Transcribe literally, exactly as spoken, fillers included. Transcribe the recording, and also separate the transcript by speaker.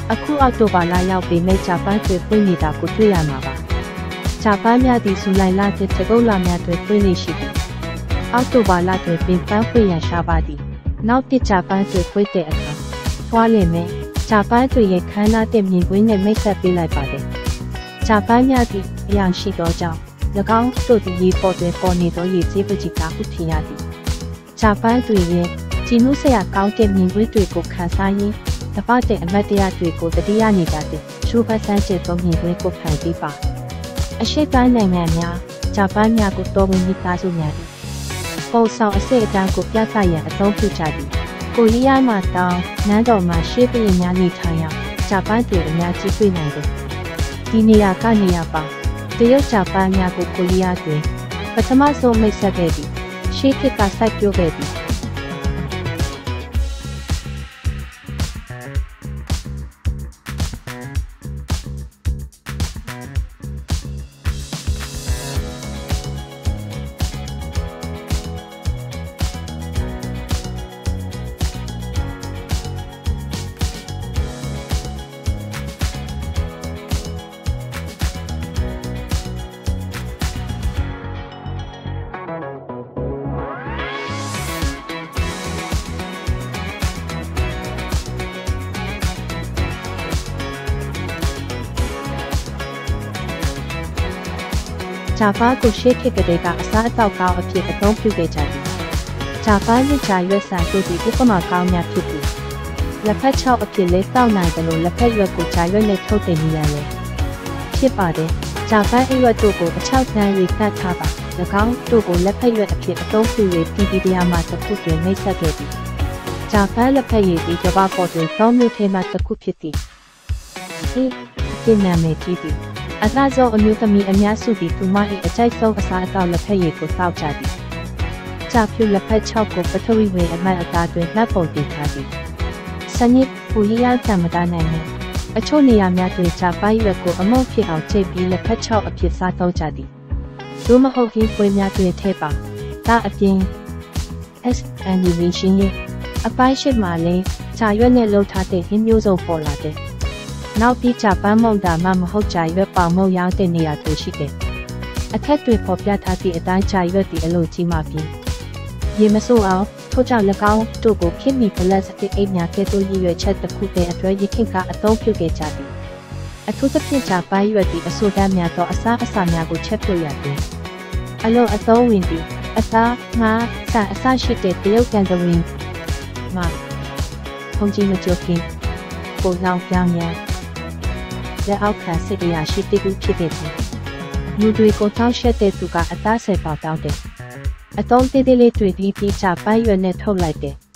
Speaker 1: အခုအောက်တိုဘာလရောက်ပေမဲ့ဂျပန်တွေပွင့်နေတာကိုတွေ့ရမှာပါဂျပန်များသည်ဇူလိုင်လတည်းတကုတ်လများတွေပွင့်နေရှိသည်အောက်တိုဘာလတွေပင်ပန်းပွင့်ရရှာပါသည်နောက်တစ်ဂျပန်တွေပွင့်တဲ့အခါသွားလိမ့်မယ်ဂျပန်တွေရဲ့ခန္ဓာတဲ့မြင်ကွင်းနဲ့မိတ်ဆက်ပေးလိုက်ပါတယ်ဂျပန်များသည်အရာရှိသောကြောင့်၎င်းတို့သည်ရေပေါ်တွင်ပေါ်နေသောရေကြေးပကြီးကဥထင်ရသည်ဂျပန်တွေရဲ့ကြည်နူးစရာကောင်းတဲ့မြင်ကွင်းတွေကိုခန်းစားရင်းတပတ်တဲ့အမတ်တရားတွေကိုတတိယနေကြတဲ့ရှုဖတ်ဆန်းကျသောမြင်ကွင်းကိုဖန်တီးပါအရှိပိုင်းနိုင်ငံများဂျပန်များကိုတော်ဝင်မိသားစုများသည်ပုံဆောင်အစိတ်အတန်းကိုပြသရန်အသုံးပြုကြသည်ကိုရီးယားမှာတောင်နန်းတော်မှာရှေးပြည်များနေထိုင်ရာဂျပန်တွေအများကြီးတွေ့နိုင်တယ်ဒီနေရာကနေရာပါတရုတ်ဂျပန်များကိုကိုရီးယားတွင်ပထမဆုံးမိတ်ဆက်ခဲ့သည်ရှေးခေတ်ကစိုက်ပျိုးခဲ့သည်ဂျပန်ကိုရှေးခေတ်ကတည်းကအစားအသောက်ကောင်းအဖြစ်အသုံးပြုခဲ့ကြသည်ဂျပန်နှစ်ကြာရွက်ဆန်တို့သည်ဥပမာကောင်းများဖြစ်သည်လက်ဖက်ချောက်အဖြစ်လဲတောက်နိုင်တယ်လို့လက်ဖက်ရွက်ကိုဂျာရွက်နဲ့ထုတ်တင်နေရတယ်ဖြစ်ပါတယ်ဂျပန်အရွက်တို့ကိုအချောက်တန်း၍တတ်ထားပါ၎င်းတို့ကိုလက်ဖက်ရွက်အဖြစ်အသုံးပြု၍ပြည်ပြည်တရားမှာတစ်ခုတွင်နှိပ်စက်ခဲ့သည်ဂျပန်လက်ဖက်ရည်သည်ကမ္ဘာပေါ်တွင်သုံးမျိုးထဲမှတစ်ခုဖြစ်သည်ဒီဒီနာမည်ကြီးသည်အသာဆုံးအမျိုးသမီးအများစုသည်သူမ၏အကြိုက်ဆုံးအစားအသောက်လက်ဖက်ရည်ကိုတောက်ကြသည်။ကြာဖြူလက်ဖက်ချောက်ကိုပထဝီဝင်အမှတ်အသားတွင်နှပ်ပုံတင်ထားသည်။စနစ်ပူရီယာတမတာနိုင်မယ်။အချို့နေရာများတွင်ဂျပန်ရွက်ကိုအမုတ်ဖြစ်အောင်ချိန်ပြီးလက်ဖက်ချောက်အဖြစ်စားသုံးကြသည်။သို့မဟုတ်ရင်ပွဲများတွင်ထည့်ပါ။ဒါအပြင် S animation ရဲ့အပိုင်းရှိမှလည်းဂျာရွက်နဲ့လှုပ်ထားတဲ့ဟင်းမျိုးစုံပေါ်လာတဲ့နောက်ပြီးဂျပန်မုန်တာမှမဟုတ်ဂျာရွက်ပေါင်မုတ်ရောင်းတဲ့နေရာတွေရှိတယ်။အခက်တွေပေါ်ပြထားသည့်အတိုင်းဂျာရွက်ဒီအလိုကြီးမှပြီးရေမဆိုးအောင်ထို့ကြောင့်၎င်းတို့ကိုခင်မီပလတ်စတစ်အိတ်များကဲ့သို့ရည်ရွယ်ချက်တစ်ခုတည်းအတွက်ရခင်ကအသုံးပြုခဲ့ကြသည်။အထူးသဖြင့်ဂျပန်ရွက်ဒီအဆိုတမ်းများသောအစားအစာများကိုချက်ပြုတ်ရသည်။အလို့အသုံးဝင်သည်အစားငါးဆန်အစရှိတဲ့တရုတ်ကန်တဝင်မှာထုံးကြီးမကြခင်ပုံဆောင်ပြောင်းများလက်အောက်ခံစစ်တရားရှိတိကူဖြစ်ခဲ့သည်လူတွေကိုတောင်းရှက်တဲ့သူကအသားဆယ်ပေါတောင်းတယ်အတုံးသေးသေးလေးတွေပြီးပြီးဂျပန်ရွက်နဲ့ထုတ်လိုက်တယ်